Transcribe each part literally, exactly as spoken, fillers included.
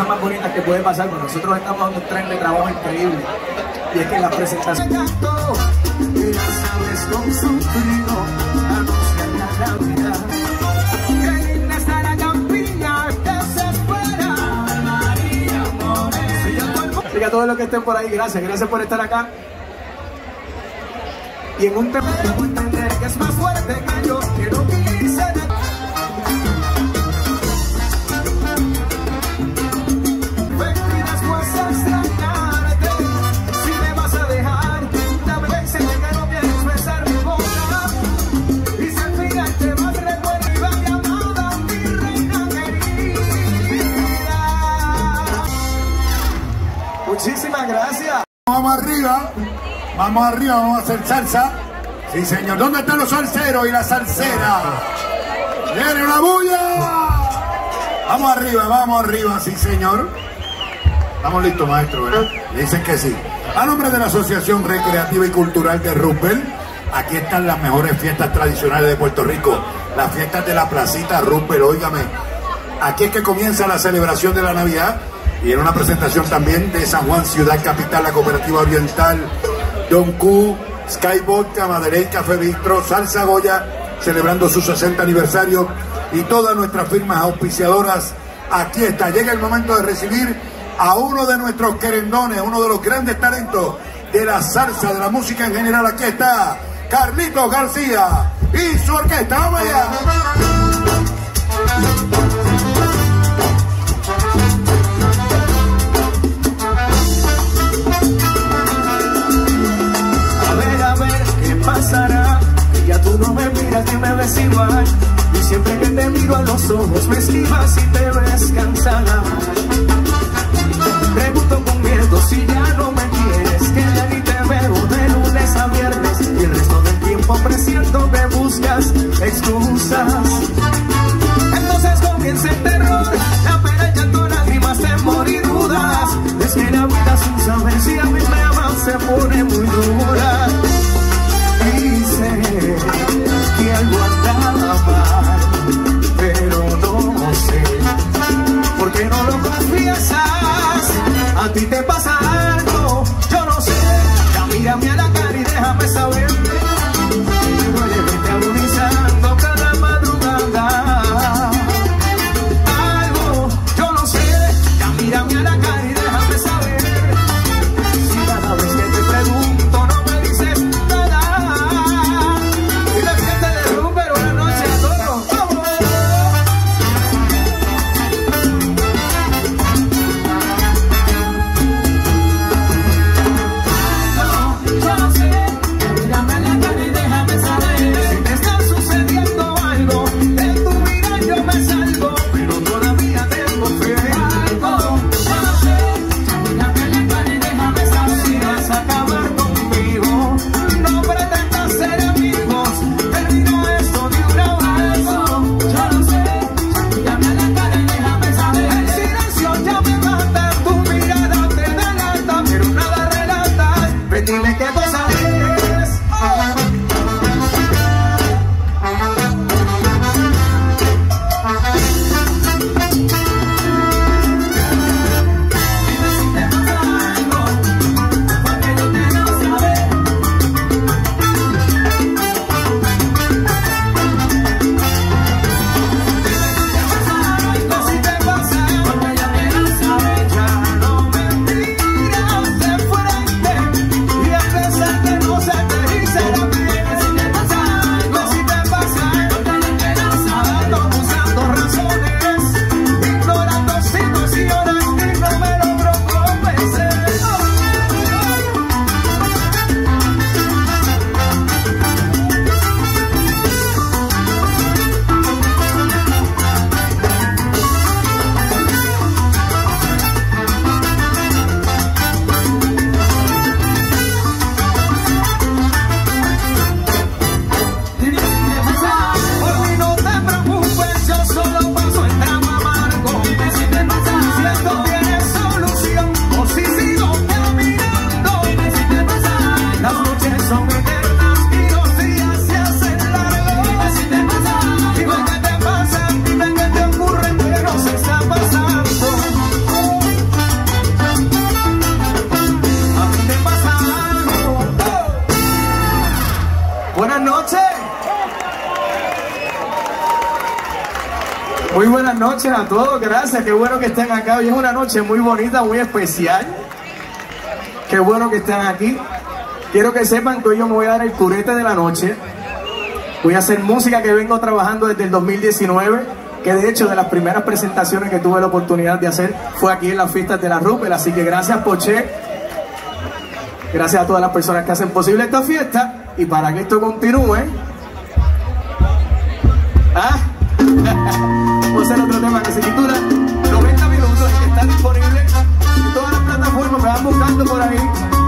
cosas más bonitas que puede pasar, porque nosotros estamos dando un tren de trabajo increíble. Y es que las presentaciones... Así que a todos los que estén por ahí, gracias, gracias por estar acá. Y en un tema debo entender que es más fuerte que yo, que no quise. Ven y después extrañarte. Si me vas a dejar, dame decirme que no quieres besar mi boca. Y si al final te vas, recuerda y va mi amada, mi reina querida. Muchísimas gracias. Vamos arriba. Vamos arriba, vamos a hacer salsa. Sí, señor. ¿Dónde están los salseros y la salsera? ¡Viene una bulla! Vamos arriba, vamos arriba, sí, señor. Estamos listos, maestro, ¿verdad? Le dicen que sí. A nombre de la Asociación Recreativa y Cultural de Roosevelt, aquí están las mejores fiestas tradicionales de Puerto Rico. Las fiestas de la placita Roosevelt, óigame. Aquí es que comienza la celebración de la Navidad. Y en una presentación también de San Juan, ciudad capital, la Cooperativa Oriental, Don Q, Sky Vodka, Madeira, Café Bistro, Salsa Goya, celebrando su sesenta aniversario, y todas nuestras firmas auspiciadoras. Aquí está, llega el momento de recibir a uno de nuestros querendones, uno de los grandes talentos de la salsa, de la música en general. Aquí está Carlitos García y su orquesta. ¡Vamos allá! Pasará, que ya tú no me miras ni me ves igual, y siempre que te miro a los ojos me esquivas y te ves cansada. Pregunto con miedo si ya no me quieres, que ya ni te veo de lunes a viernes, y el resto del tiempo presiento que buscas excusas. Entonces comienza el terror, la pena, el llanto, lágrimas, temor y dudas. Es que la vida sin saber si a mí me amas se pone muy dura. Dice que algo andaba mal, pero no sé por qué no lo confiesas. A ti te pasa algo, yo no sé. Ya mírame a la cara y déjame saber. Me duele verte agonizando cada madrugada. Algo, yo no sé. Ya mírame a la cara y déjame saber. Si cada vez que te pregunto no me dices nada. Y la gente de Roosevelt, buenas noches a todos. ¡Vamos! buenas noches a todos, gracias, qué bueno que estén acá. Hoy es una noche muy bonita, muy especial. Qué bueno que estén aquí. Quiero que sepan que hoy yo me voy a dar el curete de la noche. Voy a hacer música que vengo trabajando desde el dos mil diecinueve, que de hecho de las primeras presentaciones que tuve la oportunidad de hacer fue aquí en las fiestas de la Rupel. Así que gracias, Poché. Gracias a todas las personas que hacen posible esta fiesta. Y para que esto continúe, ¿ah? Vamos a hacer otro tema que se titula noventa minutos y que está disponible en todas las plataformas. Me van buscando por ahí.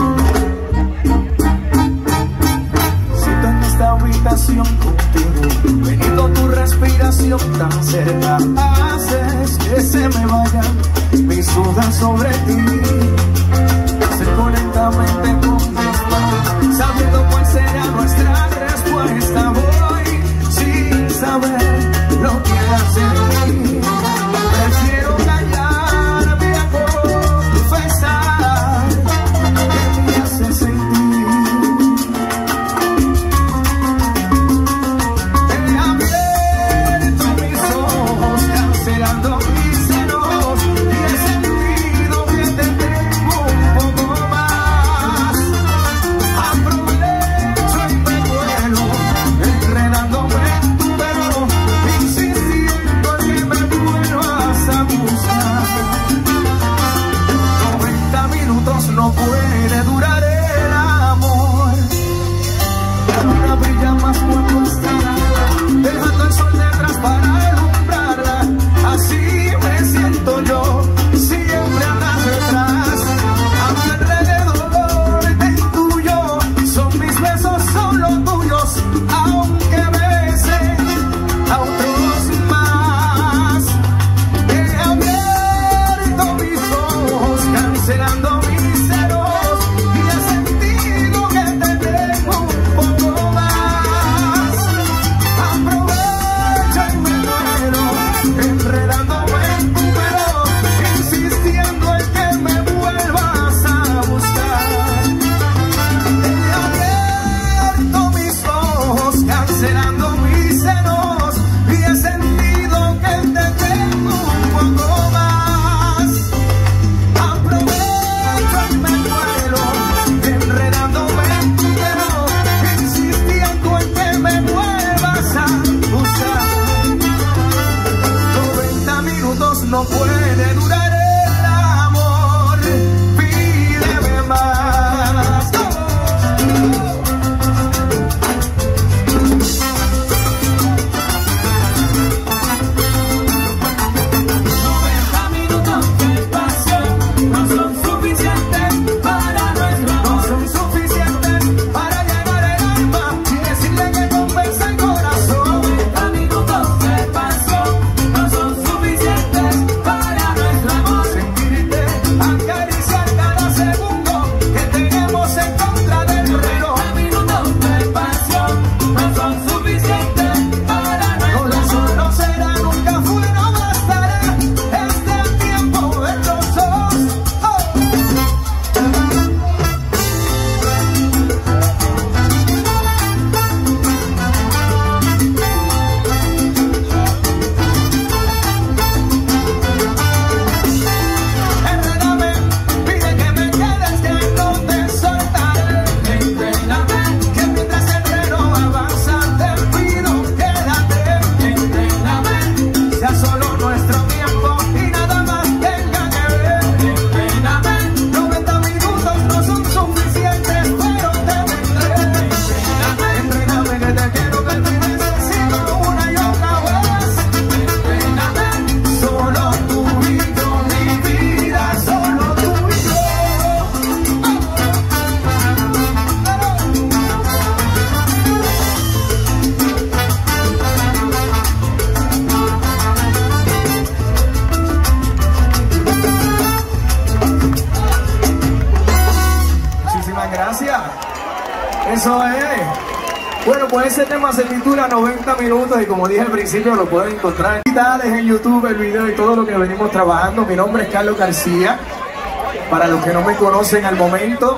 Siento en esta habitación contigo, veniendo tu respiración tan cerca, haces que se me vayan mis dudas sobre ti. Acerco lentamente con mis manos, sabiendo cuál será nuestra respuesta. Voy sin saber lo que hacer. Prefiero callarme a confesar que me hace sentir. He abierto mis ojos, cancelando mis celos, y he sentido que te tengo un poco más. Aprovecho y me vuelo, enredándome en tu pelo, insistiendo en que me vuelvas a buscar. noventa minutos no puede durar el amor. La luna brilla más cuando está alta, dejando el sol detrás para alumbrarla. Así me siento yo, siempre andas detrás. A mi alrededor te intuyo, son mis besos, son los tuyos, aunque besen a otros más. He abierto mis ojos, cancelando mis celos, y he sentido que te tengo un poco más. Aprovecho y me muero, enredándome en tu pelo, insistiendo en que me vuelvas a buscar. He abierto mis ojos, cancelando mis senos, y he sentido que te tengo un poco más. Aprovecho y me muero, enredándome en tu pelo, insistiendo en que me vuelvas a buscar. noventa minutos no puede durar el amor, pídeme más. noventa minutos de pasión no son suficientes para nuestro amor. No son suficientes para llenar el alma y decirle que convence el corazón. noventa minutos de pasión no son suficientes para nuestro amor. Sentirte acariciar cada segundo que tenemos en contra del reloj. noventa minutos de pasión no son suficientes para nuestro amor. No solo será, nunca fue, no bastará. Este el tiempo de los dos. Oh. Enrédame, pide que me quedes, que no te soltaré. Entréname, que mientras el reloj avanza te pido quédate. Entréname, sea solo nuestro tiempo y nada más tenga que ver. Entréname, noventa minutos no son suficientes, pero te vendré. Entréname, entréname que te quiero, que te necesito una y otra vez. Entréname, solo tú y yo, mi vida, solo tú y yo. Muchísimas gracias. Eso es. Bueno, pues ese tema se titula noventa minutos y como dije al principio lo pueden encontrar en YouTube, el video y todo lo que venimos trabajando. Mi nombre es Carlos García. Para los que no me conocen al momento,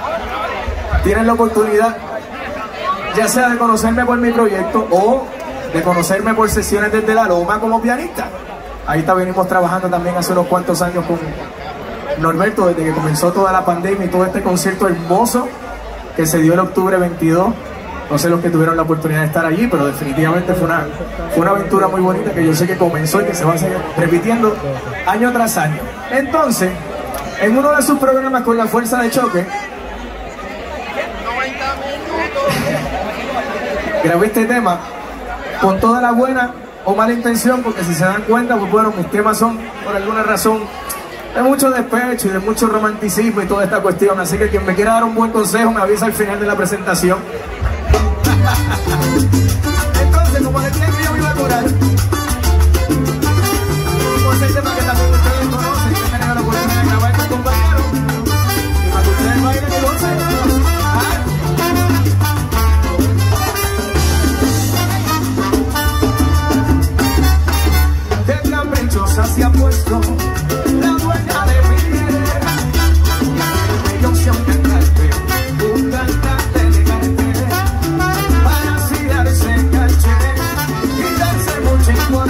tienen la oportunidad ya sea de conocerme por mi proyecto o de conocerme por sesiones desde la Loma como pianista. Ahí está, venimos trabajando también hace unos cuantos años con Norberto, desde que comenzó toda la pandemia y todo este concierto hermoso que se dio en octubre veintidós. No sé los que tuvieron la oportunidad de estar allí, pero definitivamente fue una, fue una aventura muy bonita que yo sé que comenzó y que se va a seguir repitiendo año tras año. Entonces, en uno de sus programas con La Fuerza de Choque, grabé este tema con toda la buena o mala intención, porque si se dan cuenta, pues bueno, mis temas son, por alguna razón, de mucho despecho y de mucho romanticismo y toda esta cuestión. Así que quien me quiera dar un buen consejo me avisa al final de la presentación. Entonces, como decía que yo me iba a curar, pues el tema que también ustedes conocen, que tengan la oportunidad de grabar con compañeros, y para que ustedes bailen y gocen. ¿Ah? De caprichosa se ha puesto la dueña de mi vida, mi ilusión cantarte, un cantante de cartel, para así darse caché y darse mucho igual.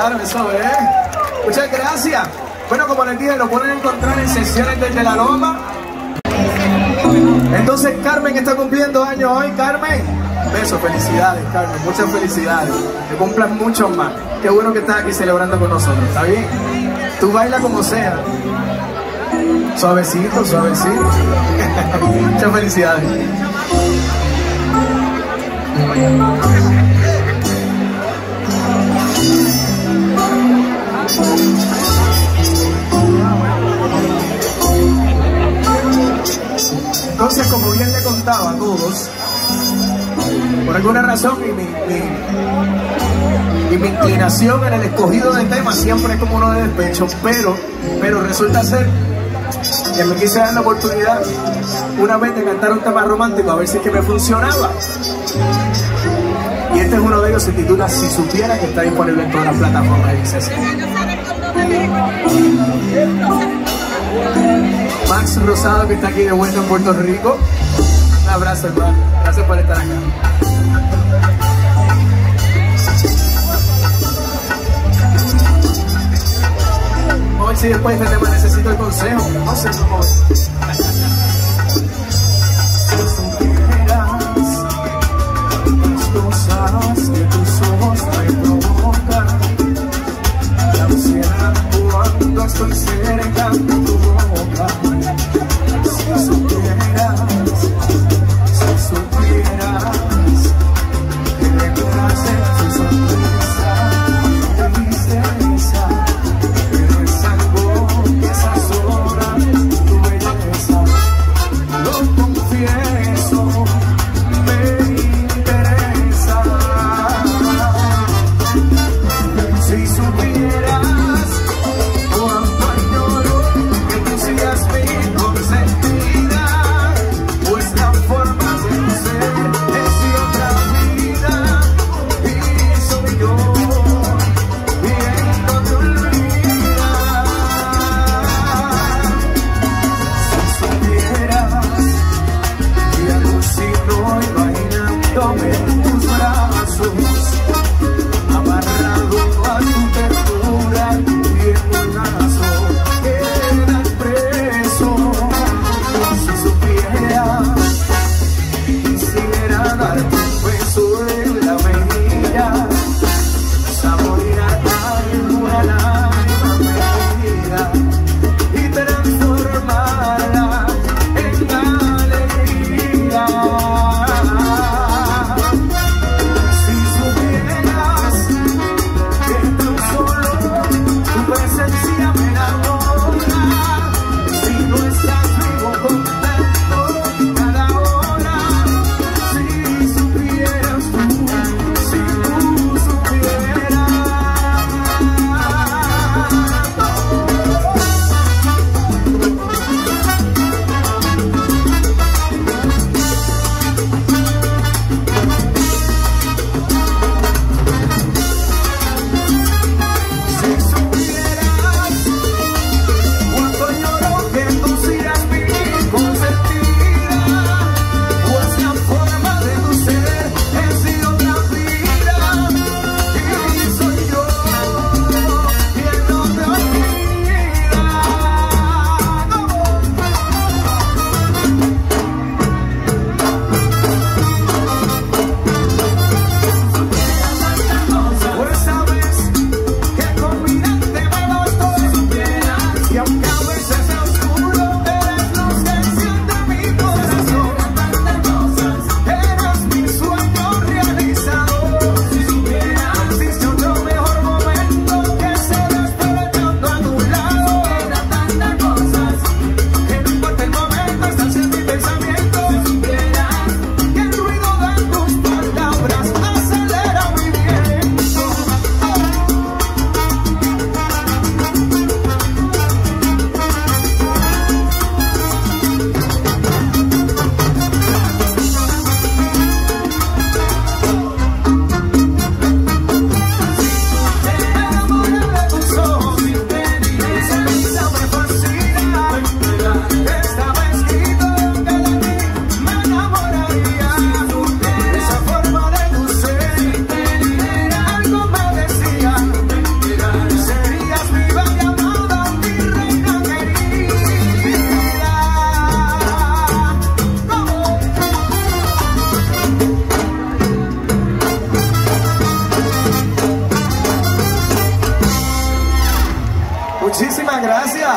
Claro, eso es. Muchas gracias. Bueno, como les dije, lo pueden encontrar en sesiones desde La Loma. Entonces, Carmen está cumpliendo años hoy. Carmen, besos, felicidades, Carmen, muchas felicidades. Que cumplan muchos más. Qué bueno que estás aquí celebrando con nosotros, ¿está bien? Tú baila como sea. Suavecito, suavecito. Muchas felicidades. Entonces, como bien le contaba a todos, por alguna razón y mi, mi, y mi inclinación en el escogido de temas siempre es como uno de despecho, pero, pero resulta ser que me quise dar la oportunidad una vez de cantar un tema romántico a ver si es que me funcionaba. Y este es uno de ellos, se titula Si Supiera, que está disponible en todas las plataformas de dice así. Max Rosado, que está aquí de vuelta en Puerto Rico. Un abrazo, hermano. Gracias por estar acá. Hoy sí, después de este tema necesito el consejo. No sé cómo es. Si supieras las cosas que tus ojos me provocan, la ansiedad cuando estoy cerca de tu boca. Si supieras, si supieras que detrás de tu sonrisa, tristeza, es algo que sazona tu belleza. Lo confieso, me interesa. Si supieras cuánto añoro que tú sigas vivo.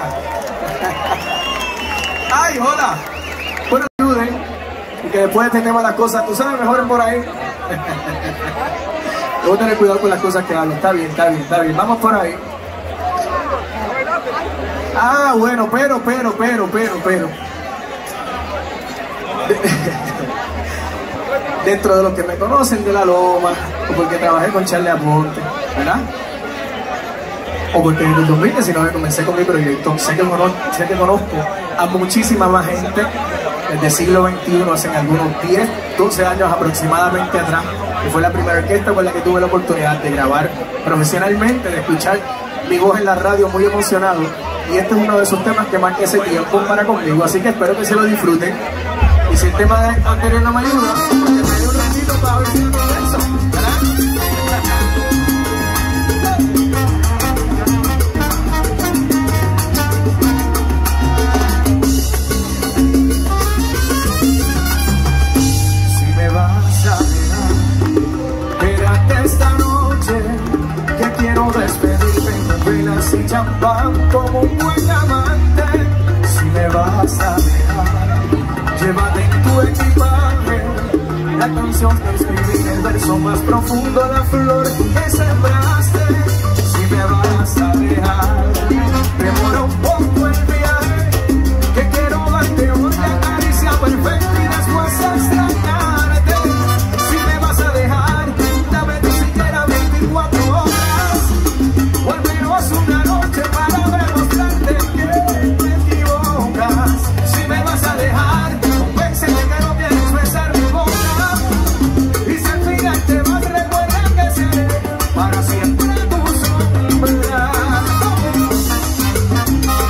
Ay, hola. Bueno, ayuden. Y que después tenemos las cosas, tú sabes, mejoren por ahí. Debo tener cuidado con las cosas que hablo. Está bien, está bien, está bien. Vamos por ahí. Ah, bueno, pero, pero, pero, pero, pero. Dentro de los que me conocen de La Loma, o porque trabajé con Charlie Aponte, ¿verdad? O porque en el dos mil diecinueve comencé con mi proyecto, sé que, conozco, sé que conozco a muchísima más gente desde siglo veintiuno, hace algunos diez, doce años aproximadamente atrás, que fue la primera orquesta con la que tuve la oportunidad de grabar profesionalmente, de escuchar mi voz en la radio muy emocionado, y este es uno de esos temas que marca ese tiempo para conmigo, así que espero que se lo disfruten. Y si el tema de anterior no me ayuda, porque me dio un ratito para ver si no eso, ¿verdad? Si me vas a mirar, quédate esta noche, que quiero despedirme con velas y champán como un buen amante. Si me vas a mirar, llévate en tu equipaje la canción que escribí, el verso más profundo, la flor que sembraste. Si me vas a dejar, demora un poco el viaje, que quiero darte una caricia perfecta y después extrañarte. Si me vas a dejar, dame ni siquiera veinticuatro horas, o al menos una noche para demostrarte que te equivocas. Si me vas a dejar, para siempre tu sombra.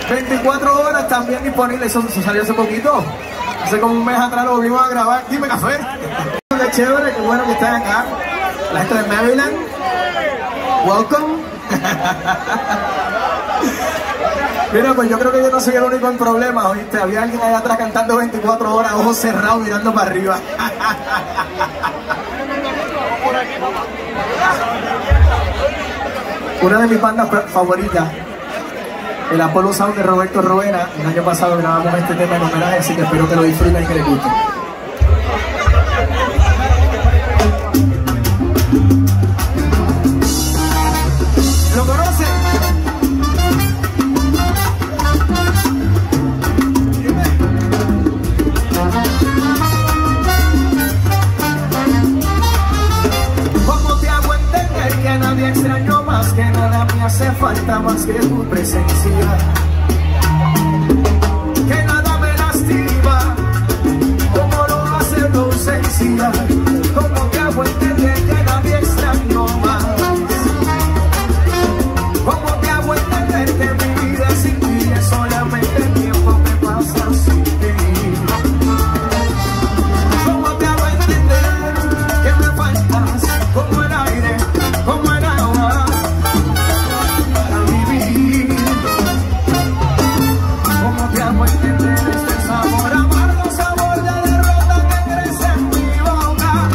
veinticuatro horas también disponible. Eso, eso salió hace poquito. Hace como un mes atrás lo volvimos a grabar. Dime, café. Qué chévere, qué bueno que estén acá. La gente de Maryland. Welcome. Mira, pues yo creo que yo no soy el único en problemas, ¿oíste? Había alguien allá atrás cantando veinticuatro horas, ojos cerrados, mirando para arriba. Una de mis bandas favoritas, el Apollo Sound de Roberto Roena. El año pasado grabamos este tema en homenaje, así que espero que lo disfruten y que les guste. ¿Lo conocen? ¿Cómo te hago entender que nadie extrañó más, que nada me hace falta más que tu presencia? Que nada me lastima como lo hace tu ausencia. ¿Cómo te hago entender que nadie extrañó más? ¿Cómo te hago entender que mi vida sin ti es solamente el tiempo que pasa sin ti? ¿Cómo te hago entender que me faltas como el aire, como el agua para vivir? ¿Cómo te hago entender este sabor amargo, sabor de derrota que crece en mi boca?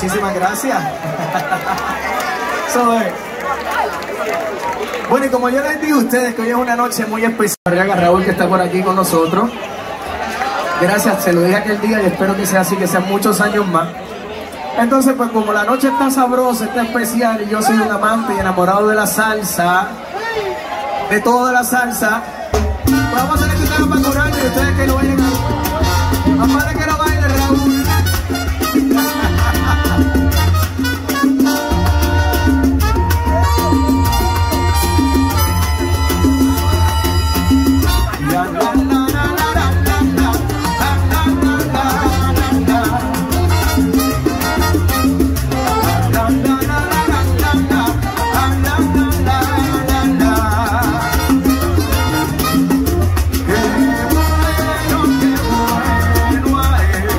muchísimas gracias. So, eh. Bueno, y como yo les digo a ustedes que hoy es una noche muy especial, Raúl, que está por aquí con nosotros. Gracias, se lo dije aquel día y espero que sea así, que sean muchos años más. Entonces, pues como la noche está sabrosa, está especial, y yo soy un amante y enamorado de la salsa, de toda la salsa, pues vamos a hacer este tema para curarlo y ustedes que lo bailen. Mamá, de que lo baile, Raúl. Qué bueno, qué bueno.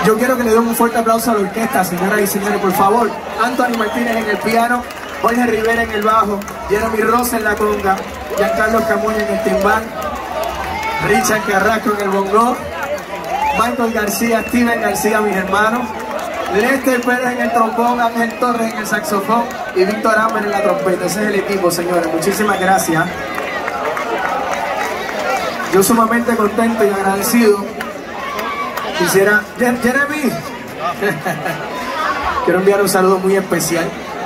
Yo quiero que le den un fuerte aplauso a la orquesta, señoras y señores, por favor. Anthony Martínez en el piano, Jorge Rivera en el bajo, Jeremy Rosa en la conga, Giancarlo Camuño en el timbal, Richard Carrasco en el bongo, Michael García, Steven García, mis hermanos, Lester Pérez en el trombón, Ángel Torres en el saxofón y Víctor Amber en la trompeta. Ese es el equipo, señores. Muchísimas gracias. Yo sumamente contento y agradecido. Quisiera... Jeremy. Quiero enviar un saludo muy especial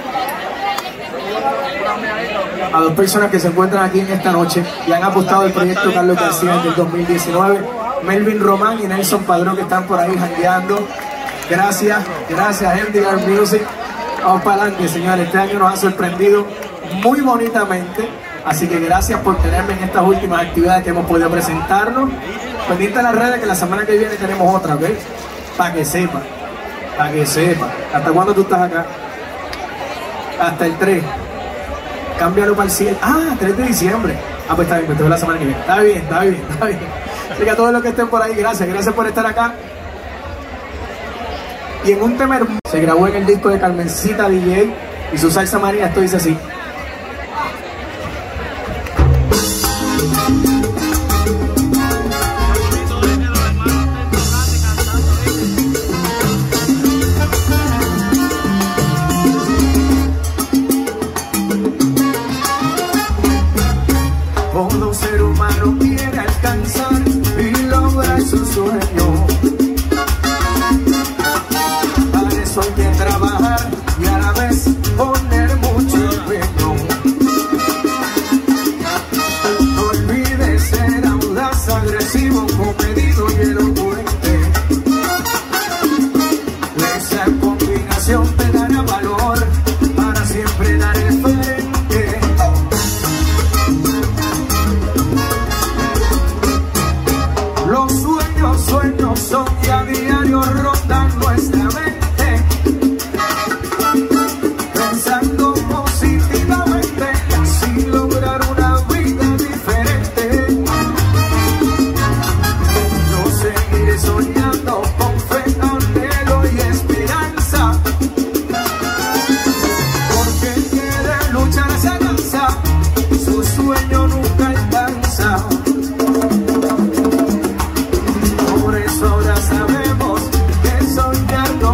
a dos personas que se encuentran aquí en esta noche y han apostado al proyecto Carlos García del dos mil diecinueve. Melvin Román y Nelson Padrón, que están por ahí jangueando. Gracias, gracias, Edgar Music. Vamos para adelante, señores. Este año nos ha sorprendido muy bonitamente. Así que gracias por tenerme en estas últimas actividades que hemos podido presentarnos. Pendiente de las redes, que la semana que viene tenemos otra, ¿ves? Para que sepa, para que sepa. ¿Hasta cuándo tú estás acá? Hasta el tres. Cámbialo para el siete. Ah, tres de diciembre. Ah, pues está bien, pues te veo la semana que viene. Está bien, está bien, está bien. Así que a todos los que estén por ahí, gracias, gracias por estar acá. Y en un tema hermoso, se grabó en el disco de Carmencita D J y su salsa María, esto dice así. Todo ser humano quiere alcanzar y lograr su sueño. Para eso hay que trabajar y a la vez poner mucho empeño. No olvides ser audaz, agresivo, comedido y elocuente. Esa combinación te dará valor para siempre dar el frente. Los sueños, sueños son y a diario rondan nuestra mente, pensando positivamente y así lograr una vida diferente. Yo seguiré soñando con fe, anhelo y esperanza, porque el que de luchar se cansa, su sueño nunca alcanza. Por eso ahora sabemos que soñar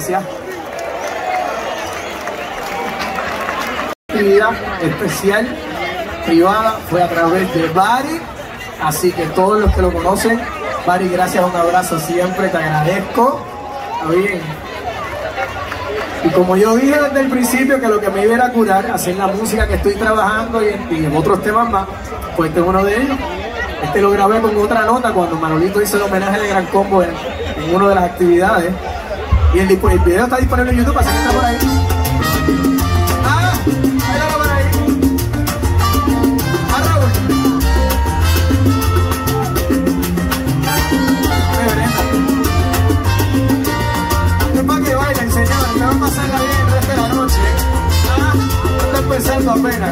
gracias. Actividad especial privada fue a través de Bari, así que todos los que lo conocen, Bari, gracias, un abrazo siempre, te agradezco. Está bien. Y como yo dije desde el principio que lo que me iba a curar, hacer la música que estoy trabajando y en, y en otros temas más, pues este es uno de ellos. Este lo grabé con otra nota cuando Manolito hizo el homenaje de Gran Combo en, en una de las actividades. Y el, el video está disponible en YouTube, así que está por ahí. Ah, ahí está por ahí. Ah, Raúl. Es para que bailen, señores, que van a pasarla bien el resto de la noche. Ah, está empezando apenas.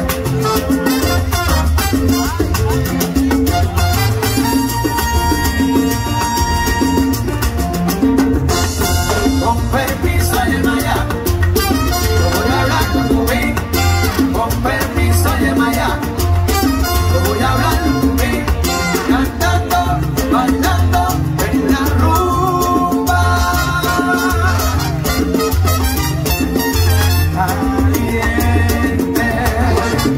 Con permiso Yemaya, yo voy a hablar con Rubén. Con permiso Yemaya, yo voy a hablar con Rubén. Cantando, bailando en la rumba. Caliente.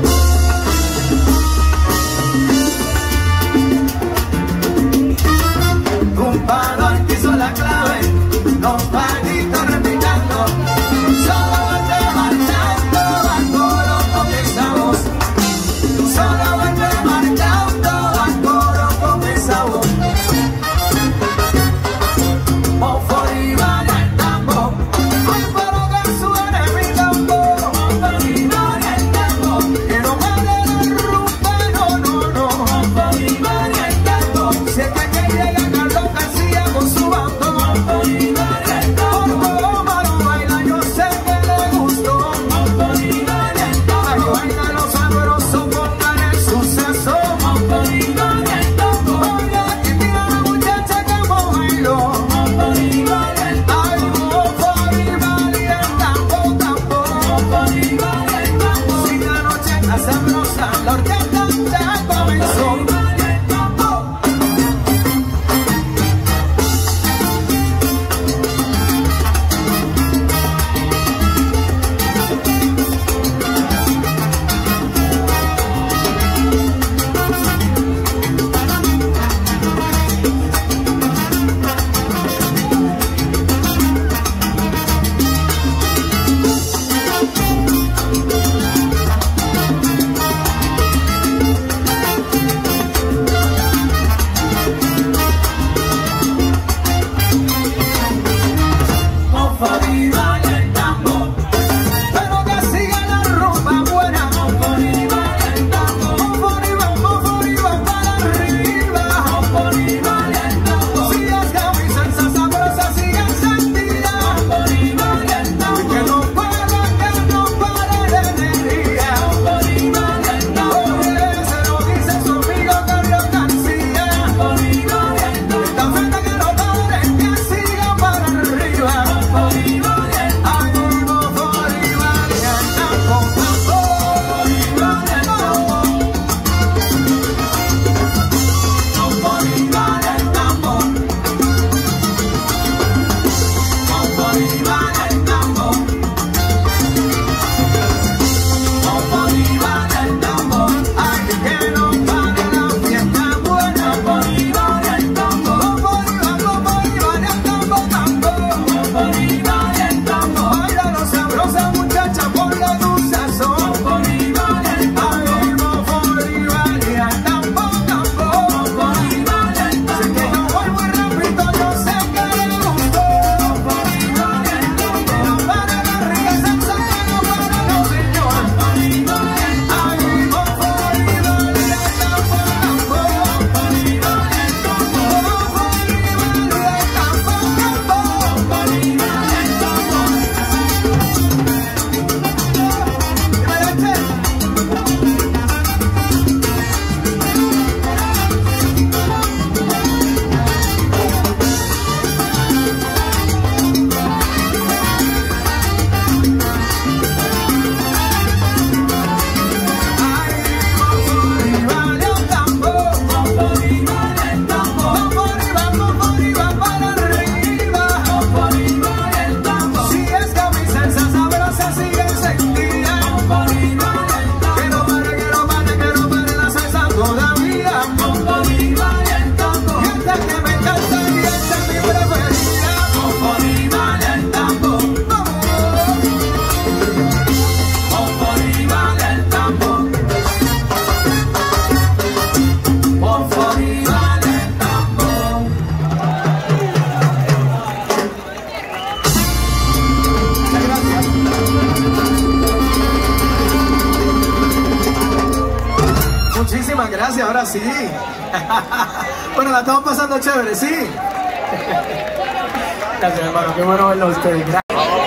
Muchísimas gracias, ahora sí. Bueno, la estamos pasando chévere, ¿sí? Gracias, hermano, qué bueno verlo a ustedes. Gracias.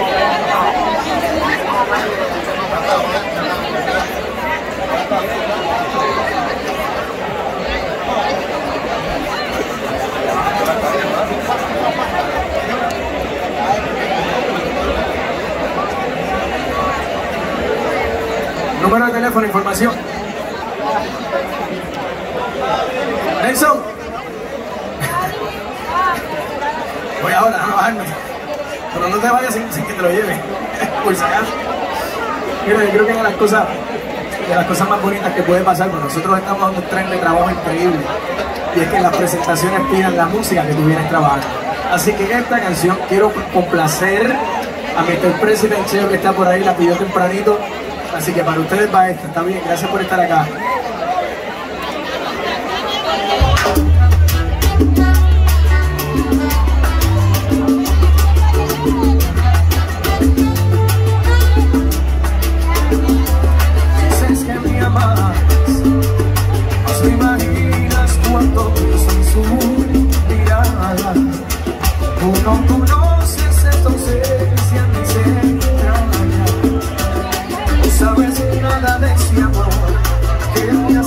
Número de teléfono, información. Nelson. Voy ahora a bajarme. Pero no te vayas sin, sin que te lo lleve. Por si acaso. Mira, yo creo que es de las cosas, de las cosas más bonitas que puede pasar, porque nosotros estamos dando un tren de trabajo increíble. Y es que las presentaciones pidan la música que tú vienes trabajando. Así que en esta canción quiero complacer a mister President Cheo, que está por ahí, la pidió tempranito. Así que para ustedes va esta, está bien, gracias por estar acá. Dices que me amas, no te imaginas cuánto pienso en su mirada. Tú no conoces esta ausencia ni se extraña. No sabes nada de ese amor que me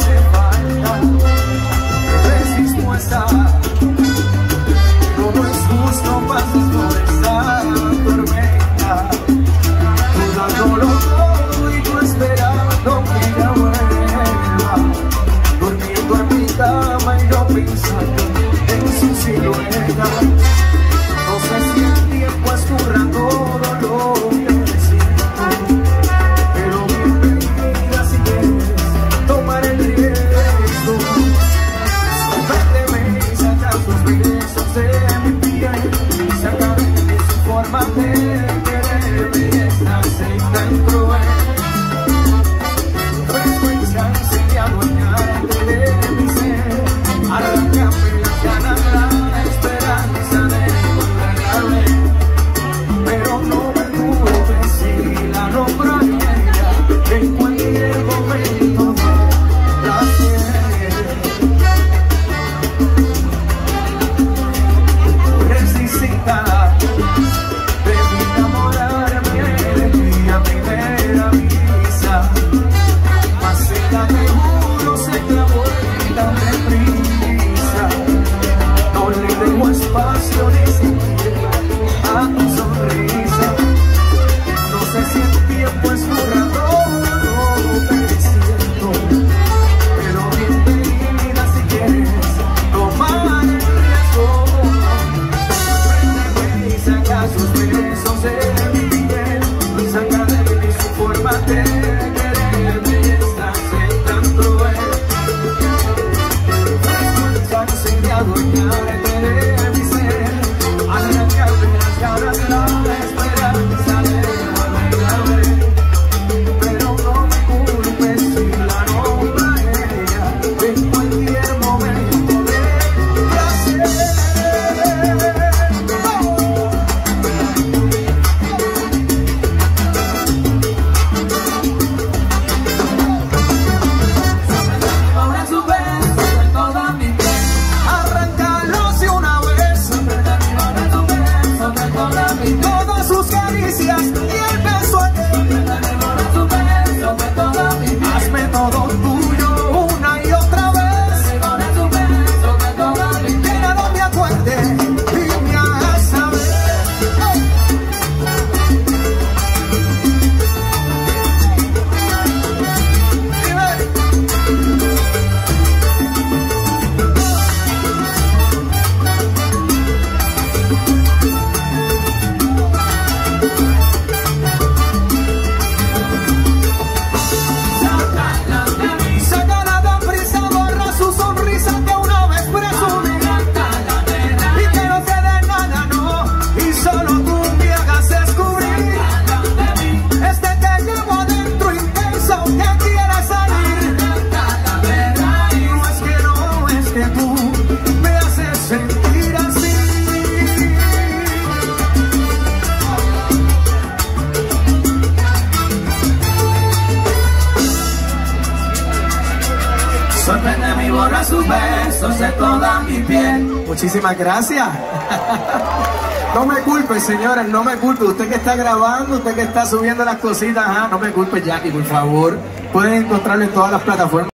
sorprende y borra sus besos de toda mi piel. Muchísimas gracias. No me culpe, señores, no me culpe. Usted que está grabando, usted que está subiendo las cositas, ah, no me culpe, Jackie, por favor. Pueden encontrarlo en todas las plataformas.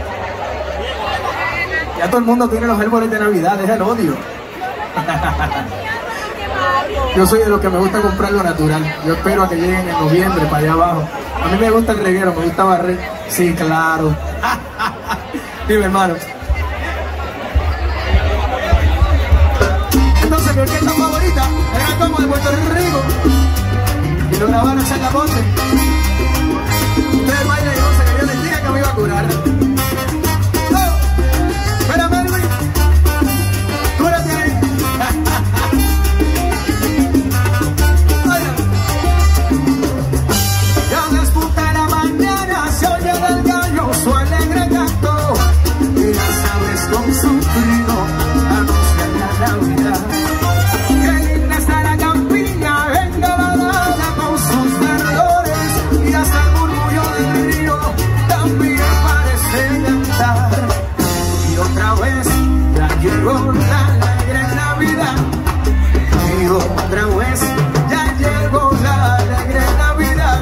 Ya todo el mundo tiene los árboles de Navidad, es el odio. Yo soy de los que me gusta comprar lo natural. Yo espero a que lleguen en noviembre para allá abajo. A mí me gusta el reguero, me gusta barrer. Sí, claro. Dime, hermano. Entonces, mi orquesta favorita era como de Puerto Rico. Y lo grabaron en Chacaponte. Ustedes bailan y no sé que yo les dije que me iba a curar. ¡Oh! Espérame, Luis. Cúrate ahí. Ya disputa la mañana, se oye del gallo su alegre canto. Y las aves con su trino anuncian la Navidad. Qué linda está la campiña, engalanada con sus verdores. Y hasta el murmullo del río también parece cantar. Y otra vez ya llegó la alegre Navidad. Y otra vez ya llegó la alegre Navidad.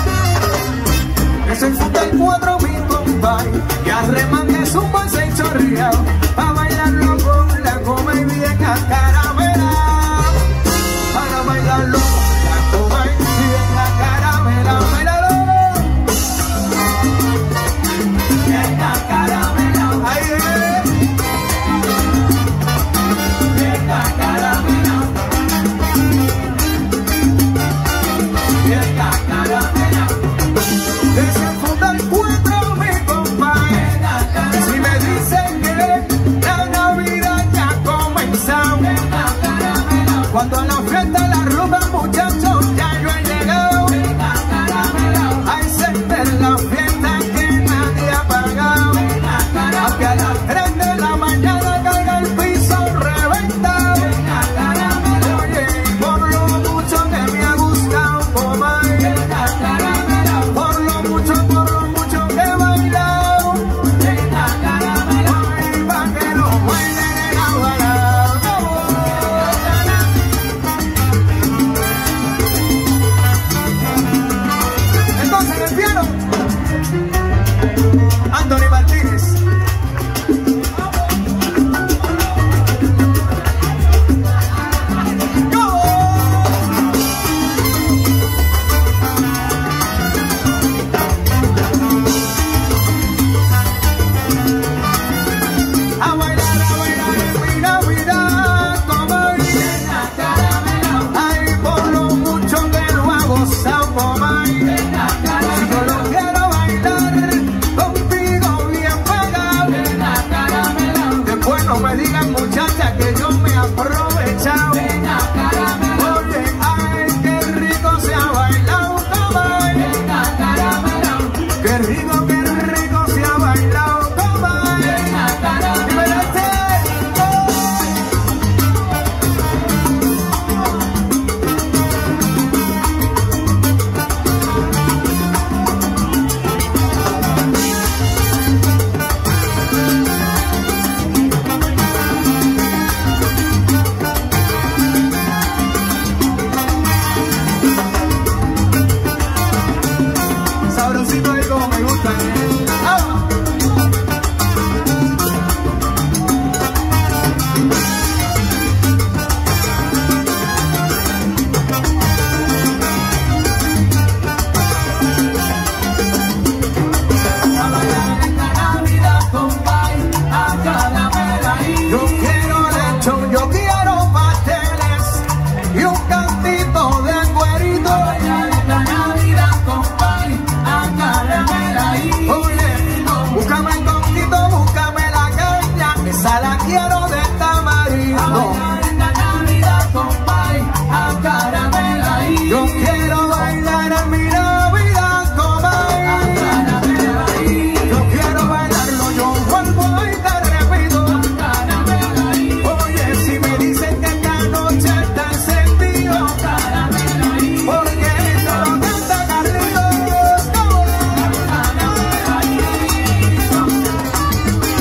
Se enfunda el cuadro mi compay y arremangue su bolsa y chorreado pa' bailarlo con la coma y bien acaramela. Para bailarlo con la coma y bien acaramela. Bailalo bien acaramela. Ahí es bien acaramela. Bien acaramela. Desenfunda el cuadro mi compadre. Si me dicen que la Navidad ya ha comenzado, cuando a la fiesta la rumba, muchachos, ya yo he llegado a encender la fiesta que nadie ha pagado. Aunque a las tres de la mañana caiga el piso reventado. Oye, por lo mucho que me ha gustado, compadre, por lo mucho, por lo mucho que he bailado, ay, pa' que lo bailen en la balada. Entonces en el piano, Anthony Martínez. A bailar, a bailar en mi Navidad, comadre. Ay, por lo mucho que lo ha gozado, comadre. Si yo lo quiero bailar contigo bien pegado, después no me digan, muchacha, que yo me he aprovechado. Oye, ay, qué rico se ha bailado, comadre. Qué rico, qué rico se ha bailado, comadre. Sabrosito ahí como me gusta, ¿eh? ¡Ah! Yo quiero lechón, yo quiero pasteles y un cantito de cuerito. Oye, búscame el conquito, búscame la caña, esa la quiero de tamarindo. Yo quiero bailar en mi Navidad, comadre. Yo quiero bailarlo, yo vuelvo y te repito. Oye, si me dicen que esta noche está encendido, porque esto lo canta Carlitos.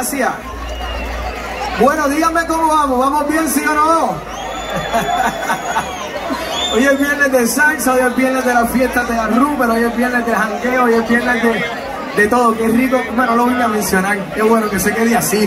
gracias. Bueno, díganme cómo vamos. ¿Vamos bien, sí o no? Hoy es viernes de salsa, hoy es viernes de las fiestas de la Rupert, hoy es viernes de jangueo, hoy es viernes de, de todo. Qué rico. Bueno, lo voy a mencionar. Qué bueno que se quede así.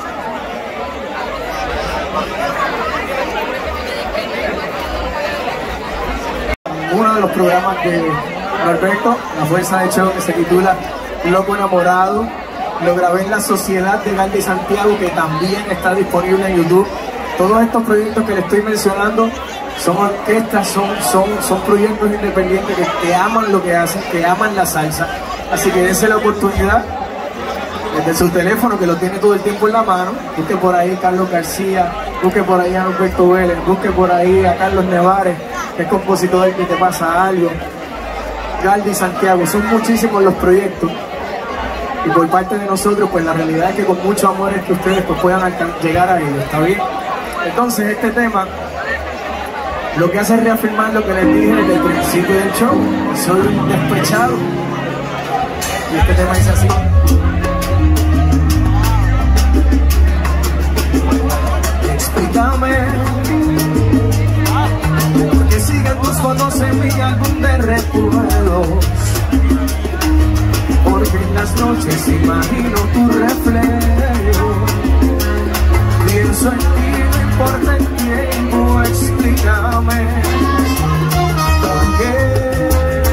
Uno de los programas de Norberto, La Fuerza de Show, que se titula Loco Enamorado. Lo grabé en la Sociedad de Galdi Santiago, que también está disponible en YouTube. Todos estos proyectos que les estoy mencionando son orquestas, son, son, son proyectos independientes que, que aman lo que hacen, que aman la salsa. Así que dense la oportunidad desde su teléfono, que lo tiene todo el tiempo en la mano. Busque por ahí a Carlos García, busque por ahí a Norberto Vélez, busque por ahí a Carlos Nevares, que es compositor de Que Te Pasa Algo. Galdi Santiago, son muchísimos los proyectos. Y por parte de nosotros, pues la realidad es que con mucho amor es que ustedes pues, puedan llegar a ello, ¿está bien? Entonces este tema lo que hace es reafirmar lo que les dije desde el principio del show. Soy un despechado. Y este tema dice así. Explícame por qué siguen tus fotos en mi álbum de recuerdos. Porque en las noches imagino tu reflejo. Pienso en ti, no importa el tiempo, explícame por qué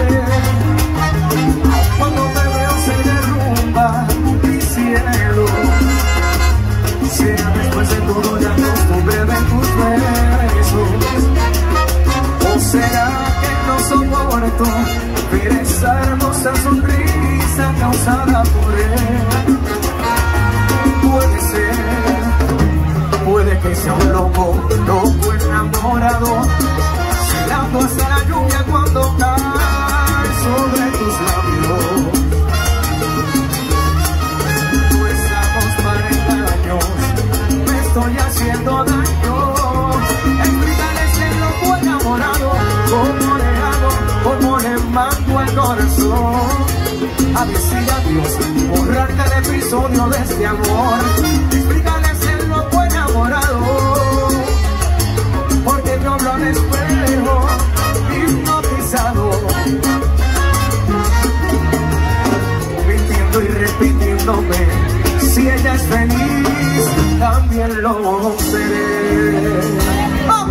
cuando te veo se derrumba mi cielo. Sea después de todo ya acostumbré de tus besos. ¿O será que no soporto ver esa hermosa sonrisa causada por él? Puede ser, puede que sea un loco, loco enamorado, celando hasta la lluvia cuando cae sobre tus labios. No estamos cuarenta años, me estoy haciendo daño. Explícales el loco enamorado, cómo le hago, cómo le mando el corazón. A decir adiós, borrarte el episodio de este amor. Explícales el loco enamorado, porque me hablo al espejo, hipnotizado, mintiendo y repitiéndome. Si ella es feliz, también lo seré. ¡Oh!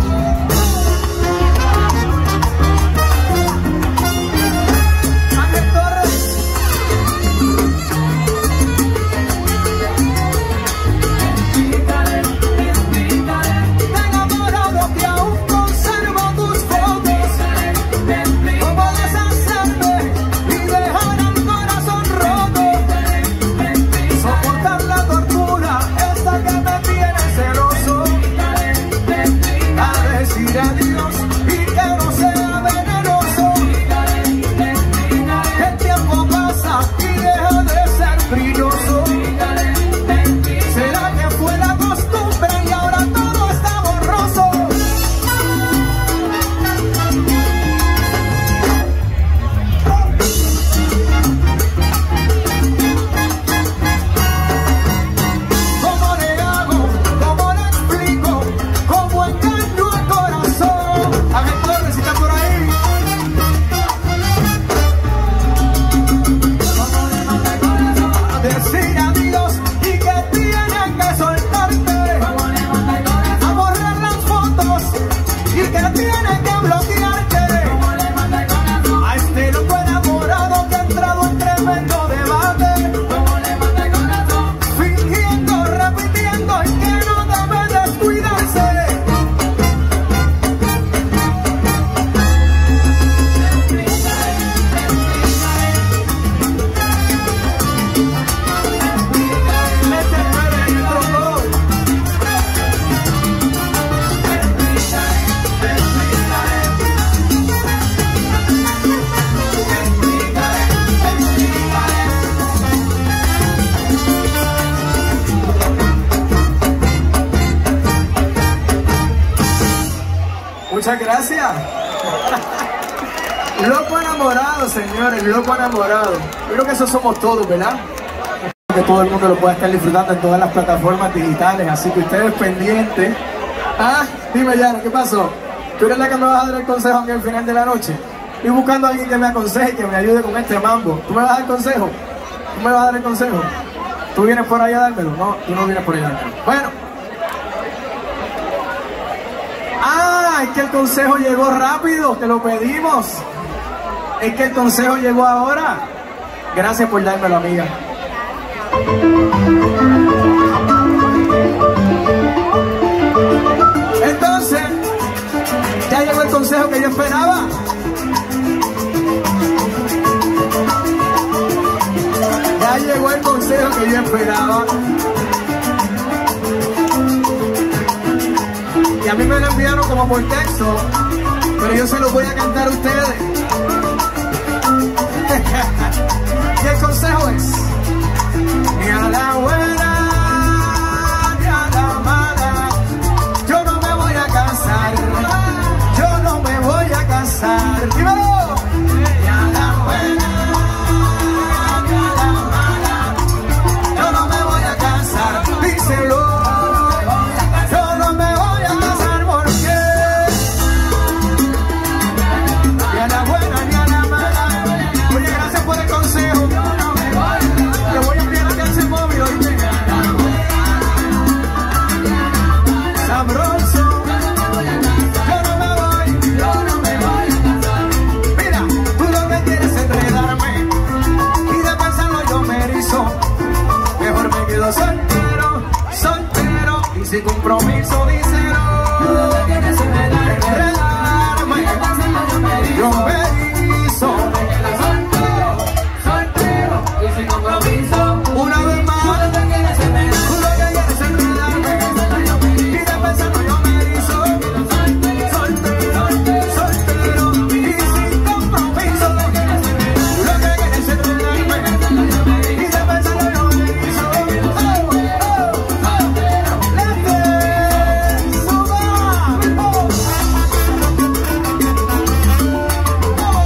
Muchas gracias. Loco enamorado, señores, loco enamorado. Creo que eso somos todos, ¿verdad? que todo el mundo lo pueda estar disfrutando en todas las plataformas digitales, así que ustedes pendientes. Ah, dime Yana, ¿qué pasó? ¿Tú eres la que me vas a dar el consejo aquí al final de la noche? Estoy buscando a alguien que me aconseje, que me ayude con este mambo. ¿Tú me vas a dar el consejo? ¿Tú me vas a dar el consejo? ¿Tú vienes por ahí a dármelo? No, tú no vienes por ahí a dármelo. Bueno. Ah, es que el consejo llegó rápido, te lo pedimos. Es que el consejo llegó ahora. Gracias por dármelo, amiga. Entonces, ya llegó el consejo que yo esperaba. Ya llegó el consejo que yo esperaba. Y a mí me lo enviaron como por texto, pero yo se lo voy a cantar a ustedes. Y el consejo es: ni a la buena ni a la mala, yo no me voy a casar, yo no me voy a casar. ¡Dímelo! Ni a la buena ni a la mala, yo no me voy a casar. Díselo, yo no me voy a casar porque ni a la buena ni a la mala. Oye, gracias por el consejo. Te voy a enviar acá ese móvil, oíste. Sabroso. Yo no me voy, yo no me voy a casar. Mira, tú lo que quieres es enredarme y de pensarlo yo me erizo. Mejor me quedo soltero, soltero y sin compromiso, díselo. Tú lo que quieres es enredarme, enredarme y de pensarlo yo me erizo. Yo me erizo. Me quedo soltero, soltero y sin compromiso. Una vez más. Tú lo que quieres es enredarme, tú lo que quieres es enredarme y de pensarlo yo me erizo. Soltero, soltero y sin compromiso. Tú lo que quieres es enredarme y de pensarlo yo me erizo. Oh, oh, oh. Lete, suba. Oh.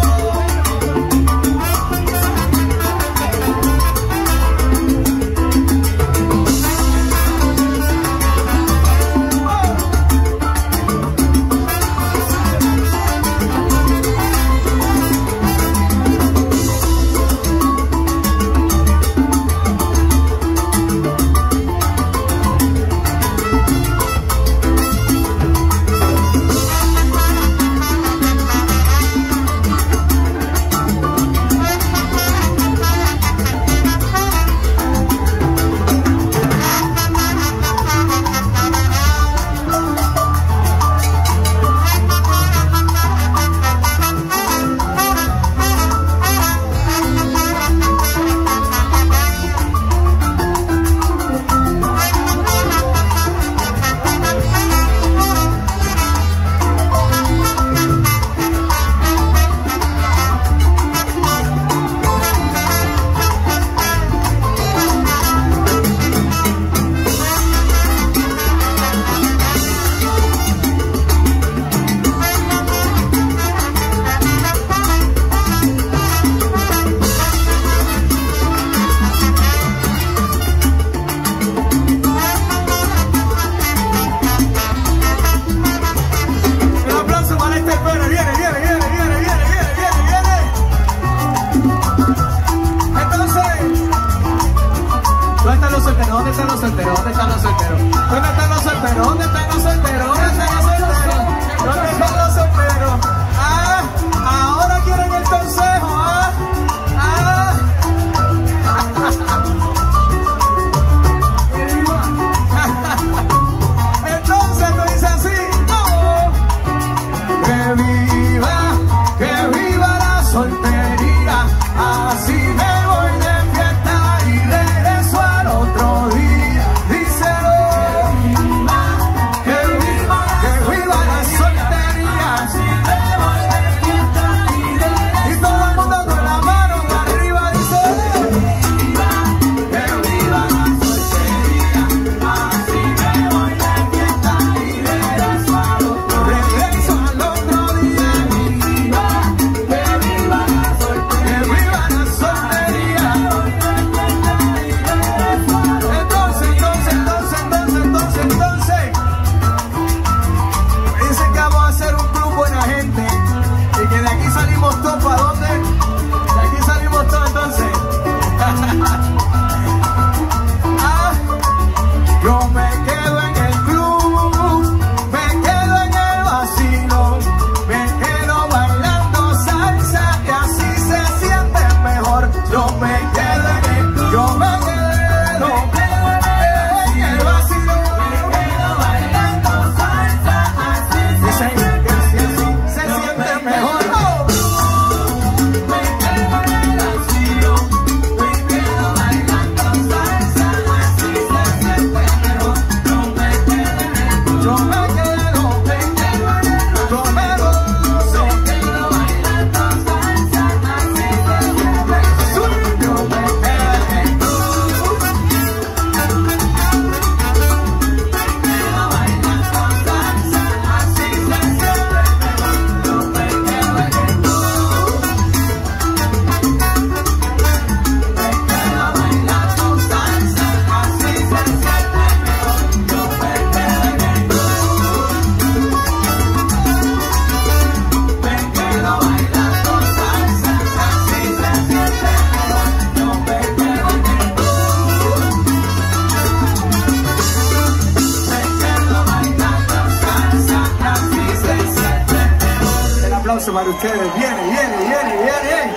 aplauso para ustedes. Viene, viene, viene, viene.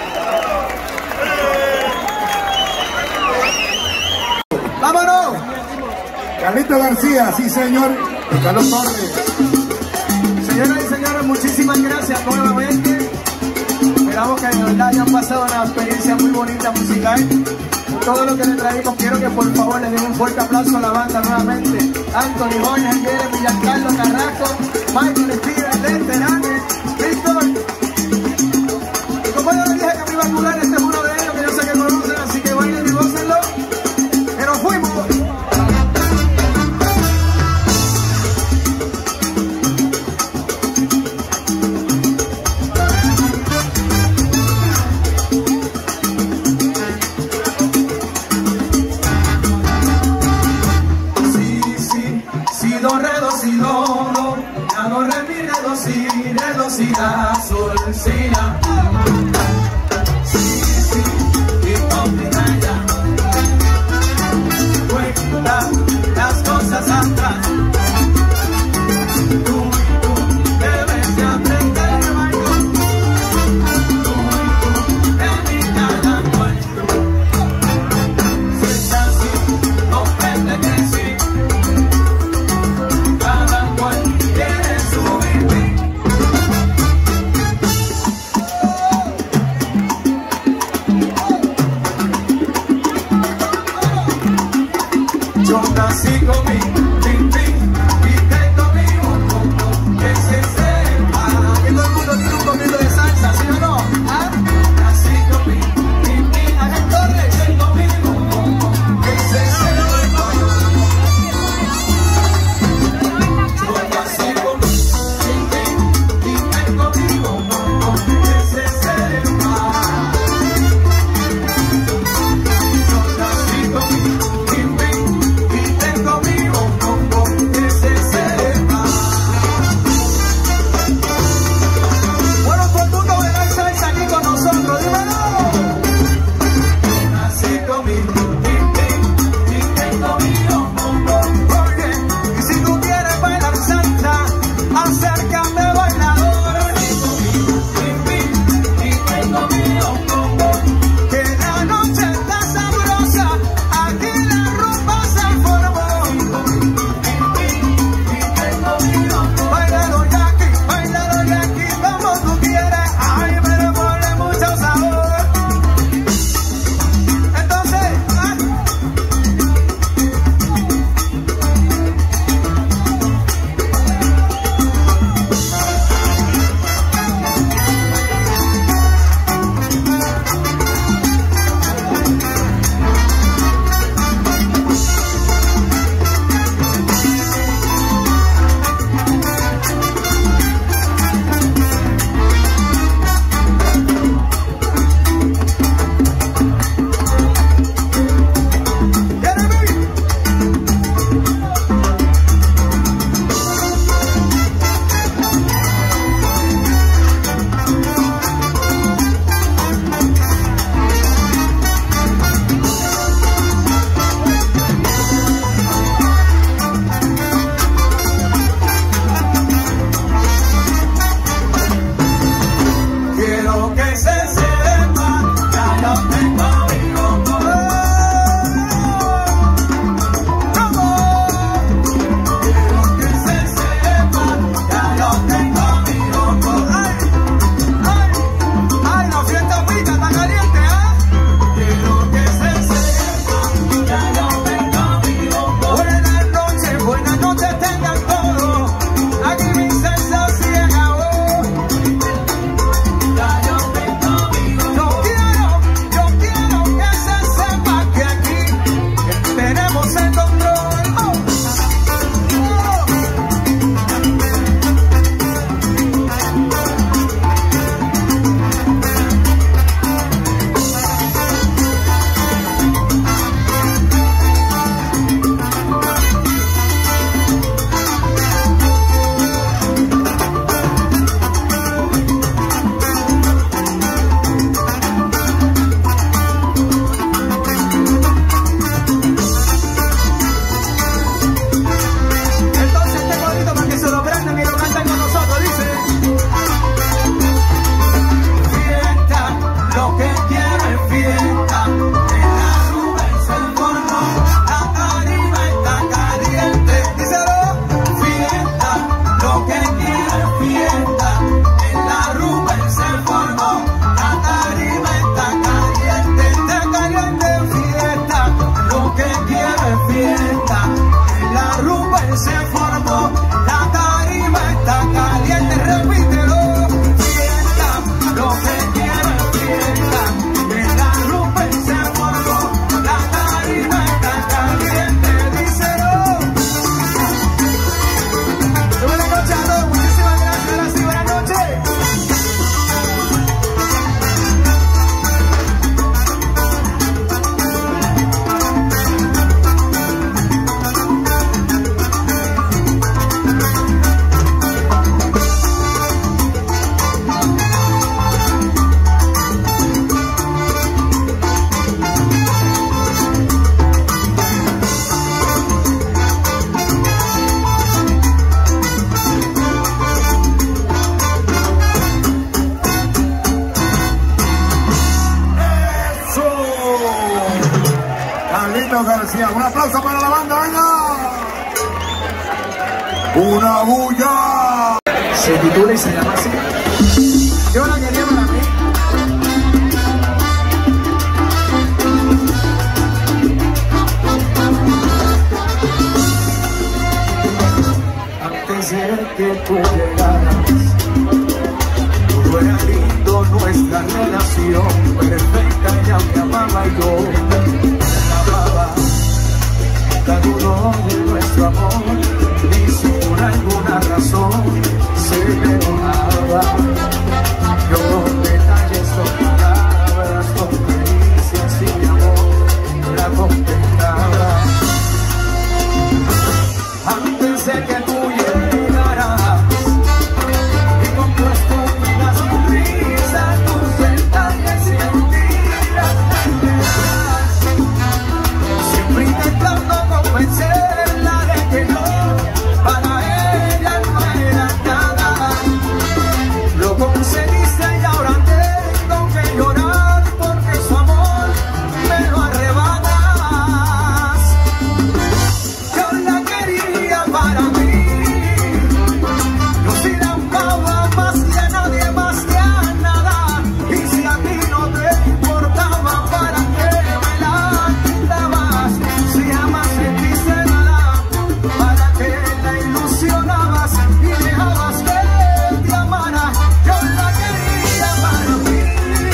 ¡Vámonos! Carlito García, sí señor. Y Carlos Torres. Señoras y señores, muchísimas gracias nuevamente. Esperamos que de verdad hayan pasado una experiencia muy bonita musical. Todo lo que le traímos, quiero que por favor le den un fuerte aplauso a la banda nuevamente. Anthony Jorge, Jeremy, Giancarlo Carrasco, Michael Steven, Lester, Ángel, Víctor. Y como yo les dije que me iba a curar, este es uno de ellos que yo sé que conocen, así que bailen y gócenlo. Que nos fuimos. Do, re, do, si, do, do, la, do, re, mi, re, do, si, re, do, si, la, sol, si, la. Si, si, y complica ya. Cuenta las cosas atrás. Tú y tú debes de aprender a bailar. Tú y tú evita la cuenta. Si es así, comprende que sí. ¡Una bulla! Se titula y se llama así. Yo la quería para mí. Antes de que tú llegaras, todo era lindo, nuestra relación perfecta, ella me amaba y yo me amaba. Cada uno de nuestro amor, y si por alguna razón se me enojaba, yo detalles son palabras, con caricias y mi amor la contentaba. Antes de que tú llegaras, y con tu estúpida sonrisa, tus detalles y mentiras me enredas, siempre intentando convencerla de que yo para ella no era nada. Lo conseguiste y ahora tengo que llorar porque su amor me lo arrebatas. Yo la quería para mí, yo sí la amaba más que a nadie, más que a nada. Y si a ti no te importaba, ¿para qué me la quitabas? Si jamás sentiste nada, ¿para qué la ilusionabas y dejabas que te amara? Yo la quería para mí,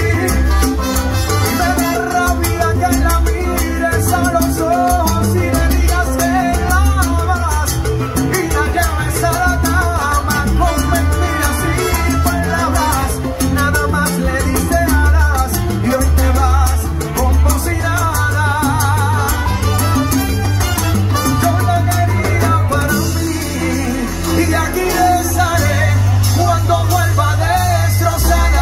y me da rabia que la mires a los ojos y le digas que la amas, y la lleves a la cama con mentiras y palabras. Nada más le diste alas y hoy te vas como si nada. Yo la quería para mí, y aquí estaré cuando vuelva destrozada.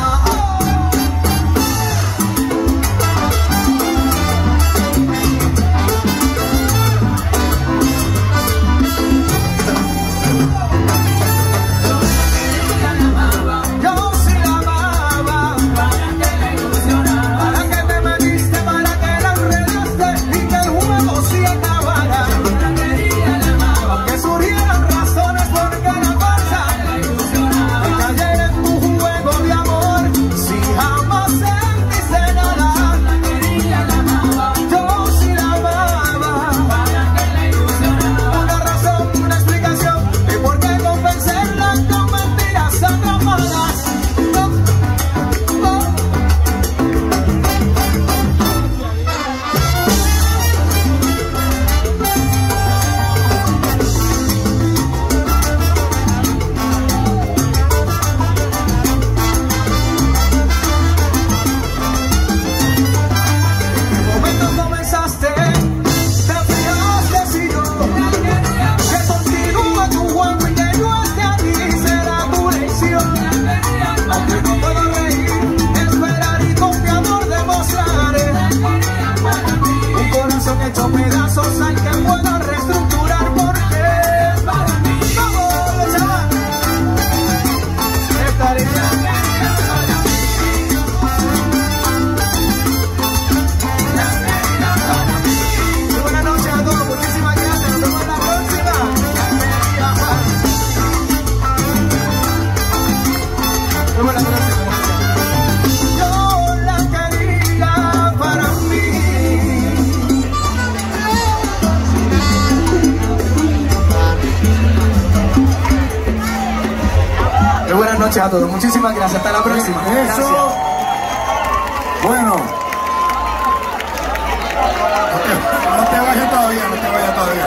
Yo sí la amaba, para que la ilusionara, para que te metiste, para que la enredaste y que el juego se acabara. La quería, la amaba, que surgieran razones porque la fuerza la ilusionaba, y cayera en tu juego de amor si jamás sentiste nada. La quería, la amaba, yo sí la amaba, para que la ilusionara, una razón, una explicación de por qué convencerla con mentiras atrapadas. No, no. En qué momento comenzaste, te fijaste si yo que continúa tu juego y que no esté aquí será tu lección. Aunque no puedo reír, esperar y con mi amor demostraré un corazón hecho pedazos al que puedo reestructurar porque es para mí. ¡Vamos, chaval! Estaré para mí. Muy buenas noches a todos, muchísimas gracias, nos vemos en la próxima. Muy buenas noches. Yo la quería para mí. Muy buenas noches a todos, muchísimas gracias, hasta la próxima. Gracias. Eso. Bueno. No te, no te vayas todavía, no te vayas todavía.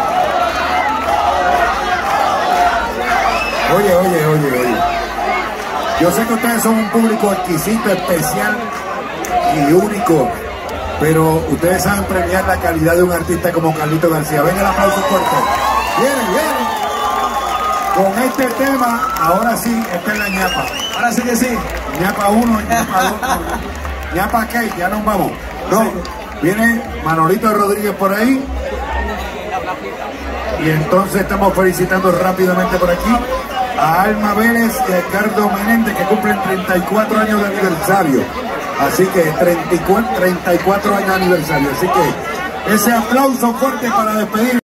Oye, oye, oye, oye. Yo sé que ustedes son un público exquisito, especial y único, pero ustedes saben premiar la calidad de un artista como Carlito García. Venga el aplauso fuerte. Viene, viene. Con este tema, ahora sí, esta es la ñapa. Ahora sí que sí. ñapa uno, ñapa dos. ñapa qué, ya nos vamos. No, viene Manolito Rodríguez por ahí. Y entonces estamos felicitando rápidamente por aquí a Alma Vélez y a Ricardo Menéndez, que cumplen treinta y cuatro años de aniversario. Así que treinta y cuatro años de aniversario. Así que ese aplauso fuerte para despedir.